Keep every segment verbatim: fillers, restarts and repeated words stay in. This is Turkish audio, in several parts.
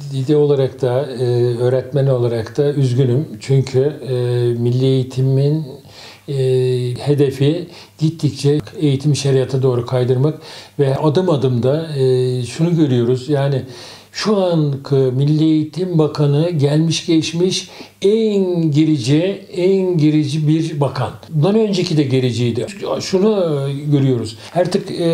veli olarak da, e, öğretmen olarak da üzgünüm. Çünkü e, milli eğitimin e, hedefi gittikçe eğitim şeriata doğru kaydırmak ve adım adım da e, şunu görüyoruz. Yani şu anki Milli Eğitim Bakanı gelmiş geçmiş en gerici, en gerici bir bakan. Bundan önceki de gericiydi. Şunu görüyoruz. Artık e,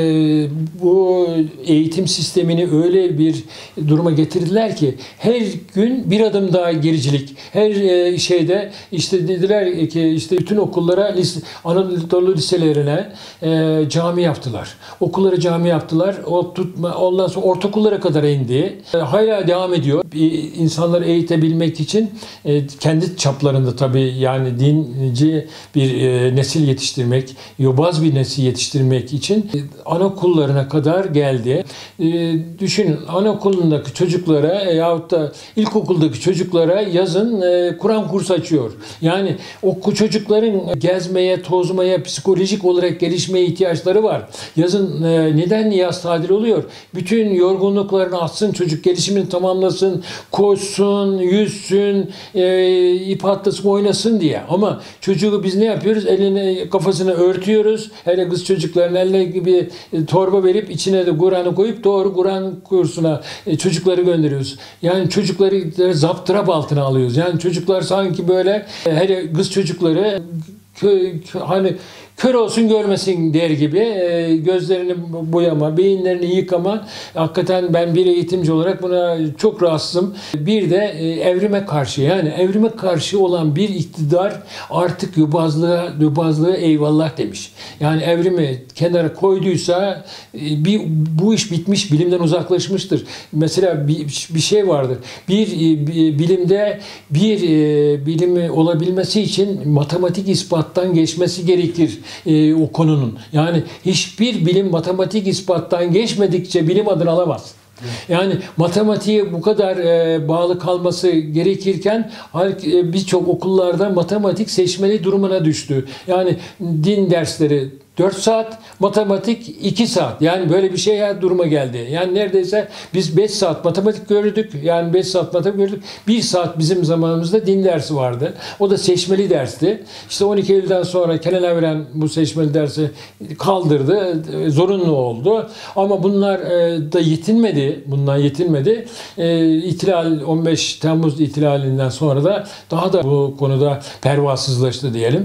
bu eğitim sistemini öyle bir duruma getirdiler ki her gün bir adım daha gericilik. Her e, şeyde işte dediler ki işte bütün okullara, lise, Anadolu liselerine e, cami yaptılar. Okulları cami yaptılar. O tutma, ondan sonra ortaokullara kadar indi. E, hala devam ediyor. E, insanları eğitebilmek için e, kendi çaplarında tabii, yani dinci bir e, nesil yetiştirmek, yobaz bir nesil yetiştirmek için e, anaokullarına kadar geldi. E, düşünün, anaokulundaki çocuklara e, yahut da ilkokuldaki çocuklara yazın e, Kur'an kursu açıyor. Yani o çocukların gezmeye, tozmaya, psikolojik olarak gelişmeye ihtiyaçları var. Yazın e, neden yaz tatili oluyor? Bütün yorgunluklarını atsın, çocuk gelişimini tamamlasın, koşsun, yüzsün, e, ip atlasın, oynasın diye. Ama çocuğu biz ne yapıyoruz? Elini, kafasını örtüyoruz. Hele kız çocukların eline gibi torba verip içine de Kur'an'ı koyup doğru Kur'an kursuna çocukları gönderiyoruz. Yani çocukları zaptırap altına alıyoruz. Yani çocuklar sanki böyle, hele kız çocukları hani kör olsun görmesin der gibi e, gözlerini boyama, beyinlerini yıkama. Hakikaten ben bir eğitimci olarak buna çok rahatsızım. Bir de e, evrime karşı, yani evrime karşı olan bir iktidar artık yobazlığa, yobazlığa eyvallah demiş. Yani evrimi kenara koyduysa e, bir, bu iş bitmiş, bilimden uzaklaşmıştır. Mesela bir, bir şey vardır. Bir, e, bir bilimde bir e, bilimi olabilmesi için matematik ispattan geçmesi gerekir. E, o konunun. Yani hiçbir bilim matematik ispattan geçmedikçe bilim adını alamaz. Yani matematiğe bu kadar e, bağlı kalması gerekirken e, birçok okullarda matematik seçmeli durumuna düştü. Yani din dersleri dört saat, matematik iki saat. Yani böyle bir şeye duruma geldi. Yani neredeyse biz beş saat matematik gördük. Yani beş saat matematik gördük. bir saat bizim zamanımızda din dersi vardı. O da seçmeli dersti. İşte on iki Eylül'den sonra Kenan Evren bu seçmeli dersi kaldırdı. Zorunlu oldu. Ama bunlar da yetinmedi. Bundan yetinmedi. İhtilal, on beş Temmuz ihtilalinden sonra da daha da bu konuda pervasızlaştı diyelim.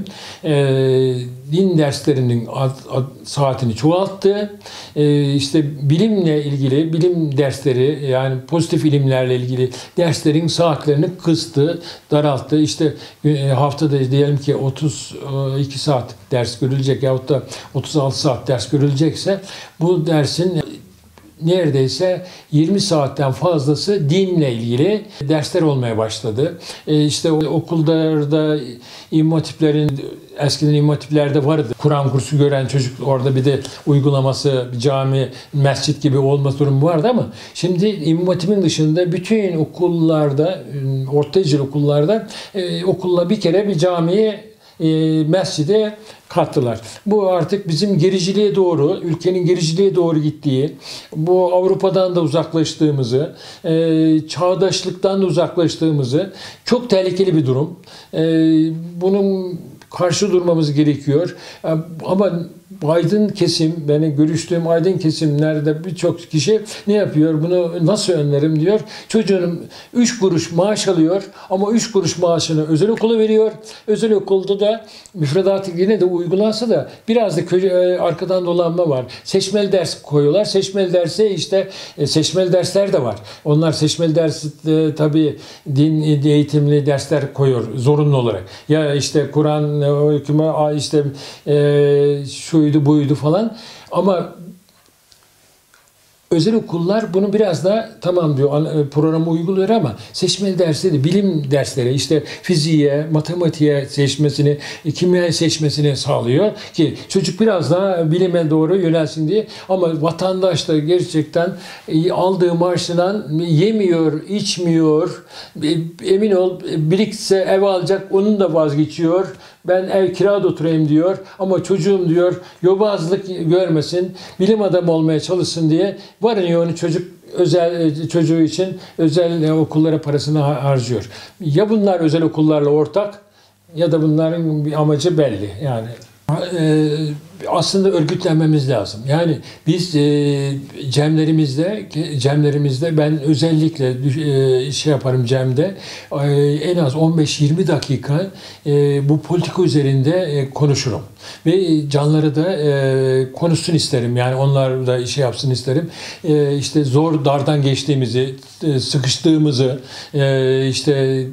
Din derslerinin ad, ad, saatini çoğalttı. Ee, işte bilimle ilgili, bilim dersleri, yani pozitif ilimlerle ilgili derslerin saatlerini kıstı, daralttı. İşte e, haftada diyelim ki otuz iki saat ders görülecek yahut da otuz altı saat ders görülecekse bu dersin neredeyse yirmi saatten fazlası dinle ilgili dersler olmaya başladı. E işte okullarda İmam Hatiplerin, eskiden İmam Hatiplerde vardı. Kur'an kursu gören çocuk, orada bir de uygulaması, cami, mescit gibi olma durumu vardı ama şimdi İmam Hatip'in dışında bütün okullarda, ortaöğretim okullarda e, okulla bir kere bir camiye, e, mescide kattılar. Bu artık bizim gericiliğe doğru, ülkenin gericiliğe doğru gittiği, bu Avrupa'dan da uzaklaştığımızı, e, çağdaşlıktan da uzaklaştığımızı, çok tehlikeli bir durum. E, bunun karşı durmamız gerekiyor. E, ama aydın kesim, benim görüştüğüm aydın kesimlerde birçok kişi ne yapıyor? Bunu nasıl önlerim diyor. Çocuğun üç kuruş maaş alıyor ama üç kuruş maaşını özel okula veriyor. Özel okulda da müfredat yine de uygulansa da biraz da arkadan dolanma var. Seçmeli ders koyuyorlar. Seçmeli derse işte seçmeli dersler de var. Onlar seçmeli ders e, tabii din eğitimli dersler koyuyor zorunlu olarak. Ya işte Kur'an hükmü, işte e, şuydu buydu falan. Ama özel okullar bunu biraz da tamam diyor, programı uyguluyor ama seçmeli dersleri, bilim dersleri, işte fiziğe, matematiğe seçmesini, kimyaya seçmesini sağlıyor ki çocuk biraz daha bilime doğru yönelsin diye. Ama vatandaş da gerçekten aldığı maaşından yemiyor, içmiyor, emin ol birikse ev alacak, onun da vazgeçiyor. ben ev kirada oturayım diyor ama çocuğum diyor yobazlık görmesin, bilim adamı olmaya çalışsın diye varın yoğunu çocuk özel çocuğu için özel okullara parasını harcıyor. Ya bunlar özel okullarla ortak ya da bunların bir amacı belli. Yani e, aslında örgütlenmemiz lazım. Yani biz e, cemlerimizde cemlerimizde ben özellikle e, şey yaparım cemde e, en az on beş yirmi dakika e, bu politika üzerinde e, konuşurum. Ve canları da e, konuşsun isterim. Yani onlar da şey yapsın isterim. E, işte zor dardan geçtiğimizi, e, sıkıştığımızı, e, işte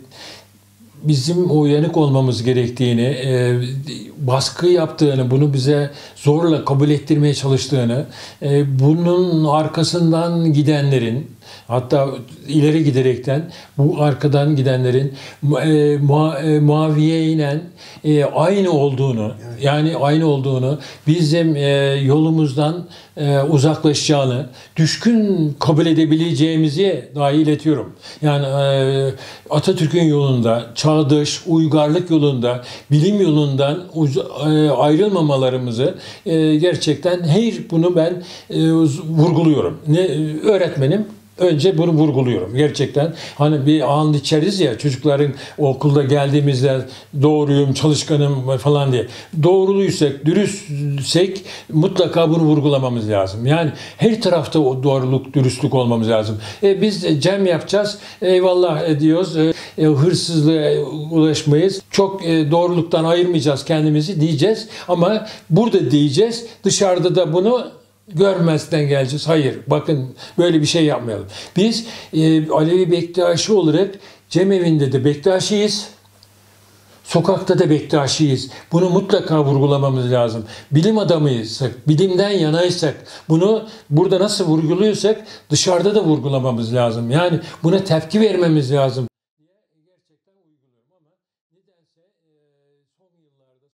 bizim uyanık olmamız gerektiğini, e, baskı yaptığını, bunu bize zorla kabul ettirmeye çalıştığını, e, bunun arkasından gidenlerin, hatta ileri giderekten bu arkadan gidenlerin e, ma, e, maviye inen e, aynı olduğunu, evet. yani aynı olduğunu, bizim e, yolumuzdan e, uzaklaşacağını, düşkün kabul edebileceğimizi dahi iletiyorum. Yani e, Atatürk'ün yolunda, çağdaş, uygarlık yolunda, bilim yolundan uz, e, ayrılmamalarımızı e, gerçekten her bunu ben e, vurguluyorum. Ne öğretmenim? Önce bunu vurguluyorum. Gerçekten hani bir an içeriz ya çocukların okulda geldiğimizde doğruyum, çalışkanım falan diye. Doğruluysak, dürüstsek mutlaka bunu vurgulamamız lazım. Yani her tarafta o doğruluk, dürüstlük olmamız lazım. E, biz cem yapacağız. Eyvallah diyoruz. E, hırsızlığa ulaşmayız. Çok e, doğruluktan ayırmayacağız kendimizi diyeceğiz. Ama burada diyeceğiz. Dışarıda da bunu görmezden geleceğiz. Hayır, bakın böyle bir şey yapmayalım. Biz e, Alevi Bektaşi olarak cemevinde de Bektaşiyiz. Sokakta da Bektaşiyiz. Bunu mutlaka vurgulamamız lazım. Bilim adamıysak, bilimden yanaysak, bunu burada nasıl vurguluyorsak dışarıda da vurgulamamız lazım. Yani buna tepki vermemiz lazım.